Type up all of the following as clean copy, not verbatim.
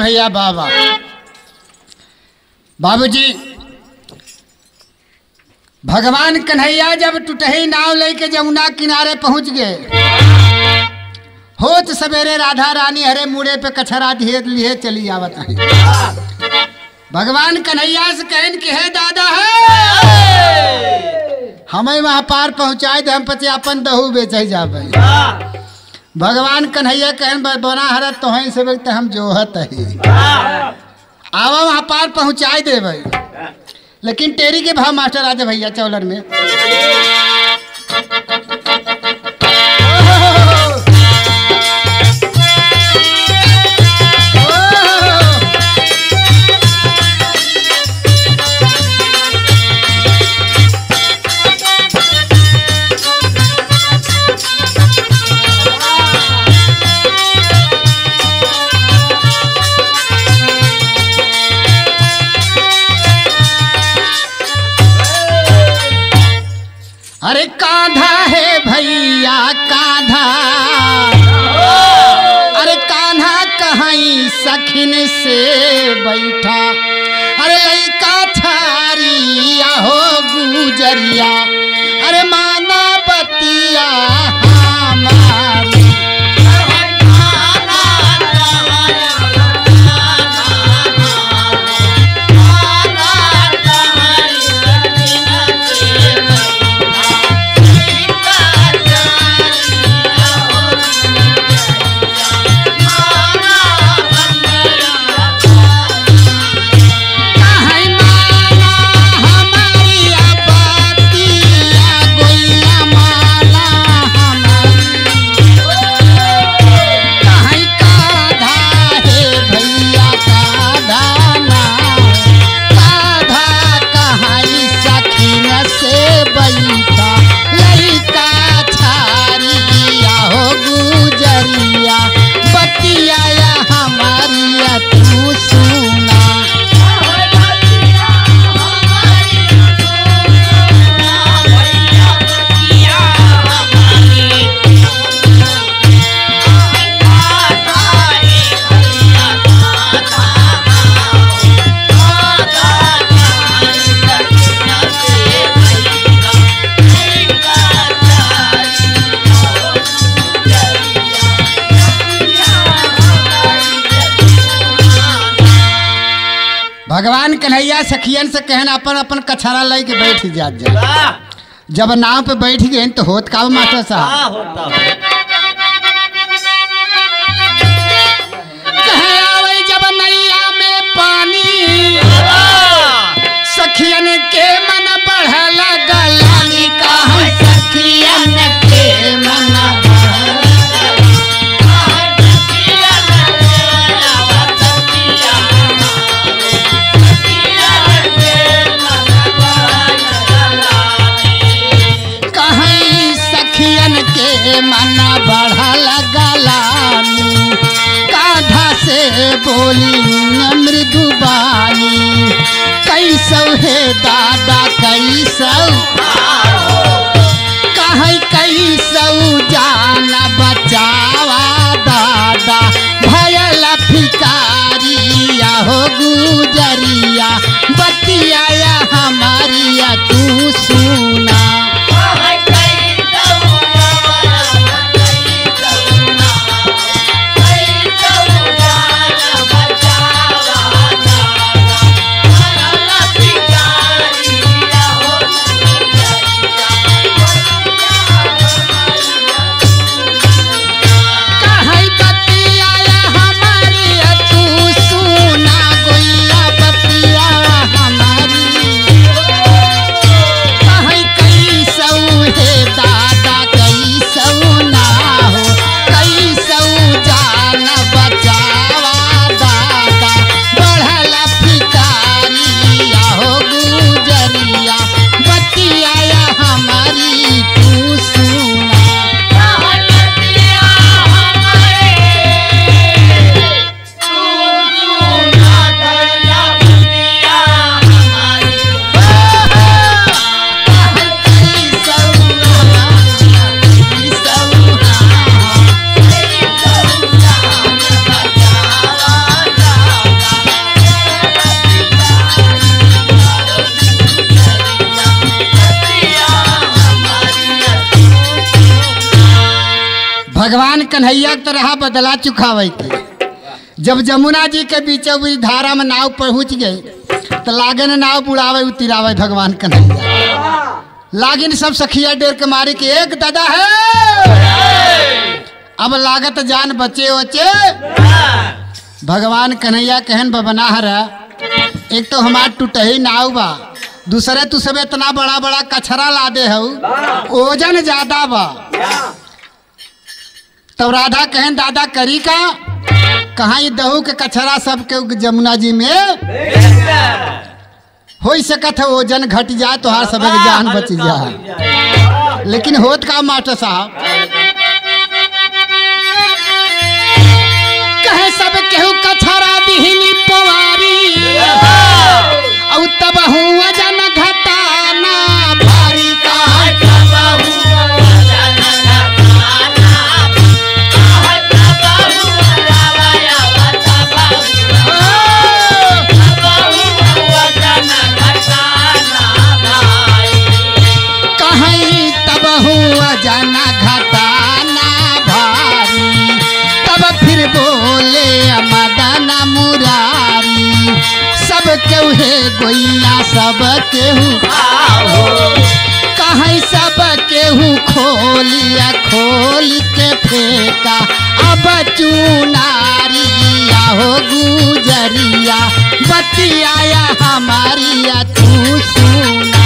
भैया बाबा। बाबूजी भगवान कन्हैया जब टूटही नाव लेके जमुना किनारे पहुंच गए, होत सवेरे राधा रानी हरे मुड़े पे कछरा धीरे लिए चली आवत है। भगवान कन्हैया से कहन कि हे दादा है हमें वहां पार पहुंचाए दे, हम पति अपन दहू बेचे जाबे। भगवान कन्हैया कहन बना हरत तो हैं से वक्त हम जोहत है, आवा वहां पार पहुंचाए देवे। लेकिन टेरी के भाव मास्टर राजा भैया चौलर में अरे कान्हा है भैया कान्हा, अरे कान्हा कहीं सखिन से बैठा, अरे लइका छारिया हो गुजरिया, अरे माना बतिया हमारी। भगवान कन्हैया सखियन से कहन अपन अपन कछरा ले के बैठ जात जा। जब नाव पे बैठ गए तो होत का मास्टर साहब कहे आवे जब नैया में पानी, सखियन के मन बढ़ल गलानी, कहे सखियन के मन मना बढ़ल गलानी, कान्हा से बोली मृदुबानी, कैसौ हे दादा कैसौ, कहे कैसौ जान बचावा दादा, भयल भिकारिया हो गुजरिया, बतिया हमारिया तू सुना। कहीं कन्हैया के तरह बदला चुकावे के। जब जमुना जी के बीच धारा में नाव पहुँच गई तो लागे ने नाव बुड़ावे उतिरावे भगवान कन्हैया। लागिन सब सखिया डेर के मारे के एक दादा है। अब लागत जान बचे वचे। भगवान कन्हैया कहन बबना हरा एक तो हमार टूटही नाव बा, दूसरे तू सब इतना बड़ा बड़ा कचरा ला दे हो, ओजन ज्यादा बा। तब राधा कहन दादा करी का, कहाँ ये दहू के कचरा सब के जमुना जी में हो सकत है वजन घट जाए तो हर सब जान बच जाए। लेकिन होत का मास्टर साहब कहे सब केहू कचरा दिहनी पवारी और तब वजन घटाना भारी का। वजन घटाना भारी तब फिर बोले मदन मुरारी सब केहू है गोइया सब केहू कहीं सब केहू खोलिया खोल के फेंका। अब चुनारिया हो गुजरिया बतियाया हमारिया तू सुना।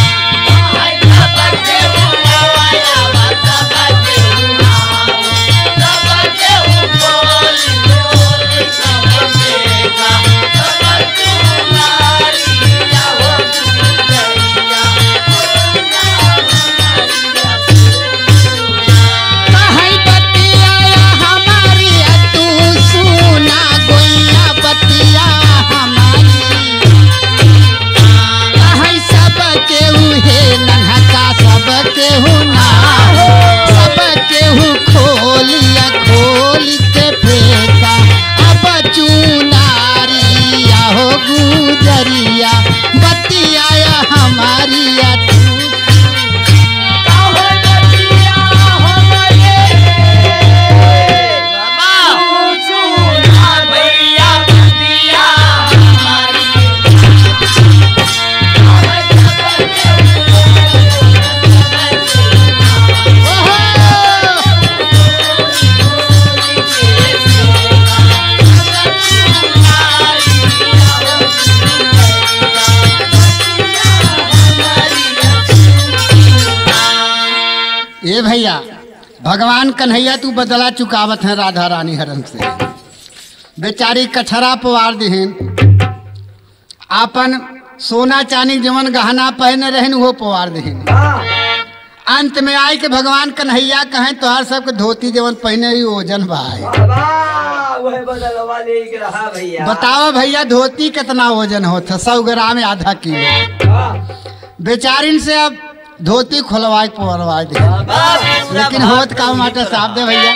ए भैया भगवान कन्हैया तू बदला चुकावत है राधा रानी हरम से। बेचारी कछरा पवार दिहन आपन सोना चांदी जवन गहना पहने रहन वो पवार दिहन। अंत में आए के भगवान कन्हैया कहें तोहार सबके धोती जवन पहने ही ओजन भाई बताओ भैया धोती कितना ओजन होता? 100 ग्राम में आधा किलो। बेचारिन से अब धोती खोलवाए पवरवाए दे। लेकिन होत का माटर साहब दे भैया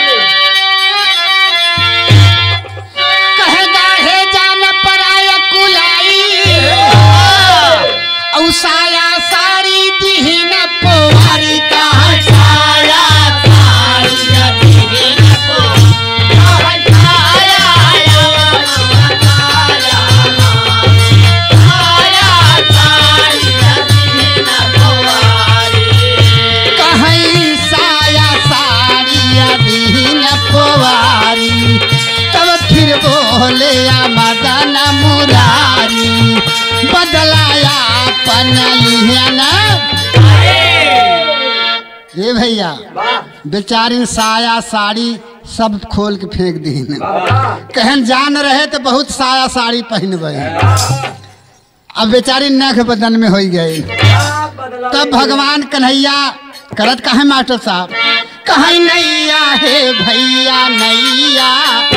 कहेगा हे जान पराया कुलाई औसाया सारी दिहिन पोवारी का साया सारी दिहिन बोले मदन मुरारी बदलाया पन लिहाना। ये भैया बेचारी साया साड़ी सब खोल के फेंक दी। कहन जान रहे तो बहुत साया साड़ी पहनबे, अब बेचारी नख बदन में हो गई। तब भगवान कन्हैया करत कहे मास्टर साहब कहीं नैया है भैया नैया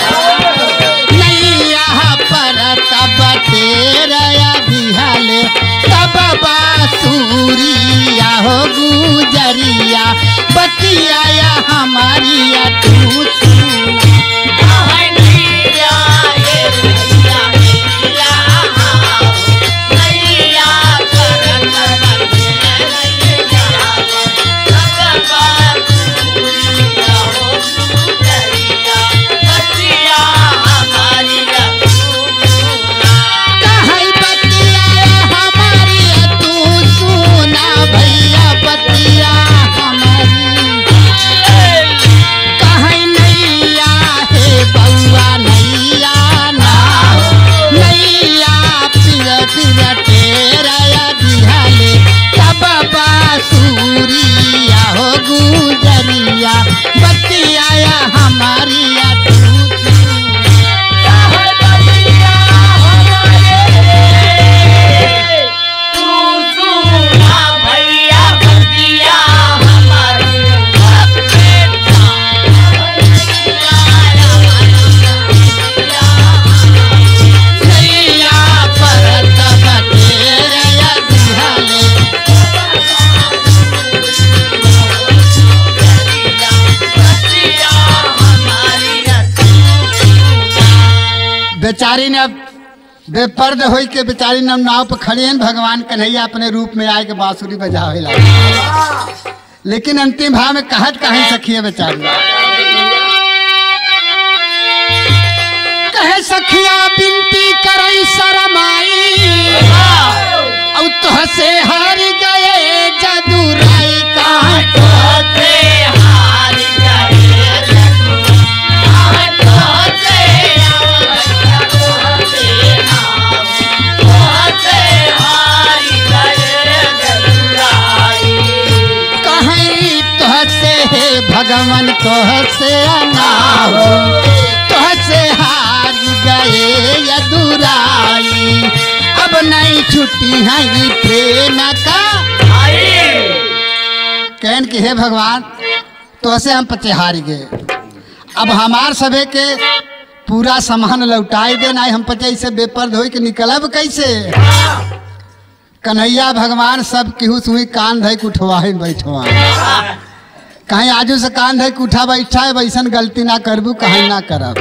पर तब तेरा बिहले तब बासूरिया हो गुजरिया बतियाया हमारिया तू सुना। बेचारी ने अब बेपर्द होई के बेचारी ने नाव पर खड़ी हैं। भगवान कन्हैया अपने रूप में आए के बांसुरी बजावे लगे, लेकिन अंतिम भाव में कहत कहीं सखी है बेचारी, कहे सखिया बिनती करई शरमाई और तुह से हार गए जदुराई भगवान तोह से ना हो, तोह से हार गए यदुराई, अब नहीं छुट्टी है ये प्रेम का। कहन कि हे भगवान तोह से हम पचे हार गए, अब हमार सभे के पूरा सामान लौटाई देना, हम पचे से बेपर्द हो के निकलब कैसे। कन्हैया भगवान सब केहू सुई कान धई के उठवाई बैठवा, कहीं आजू से कान धई के उठा बैठा है, वैसन गलती ना करबू कहीं ना करब।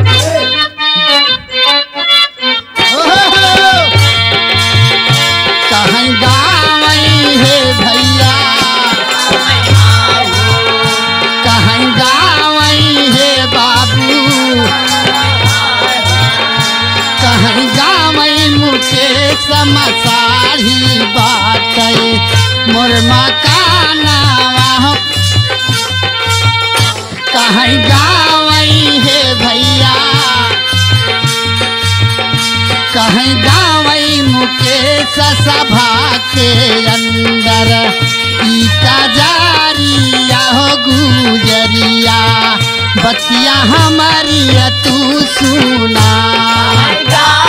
कहीं गावई है भैया, कहीं गावई है बाबू, कहीं गावई मुझे समसारी बात मोर मकाना, कहीं गावई है भैया, कहीं गावई मुकेश सभा के अंदर ईटा जारिया हो गुजरिया, बतिया हमारी तू सुना।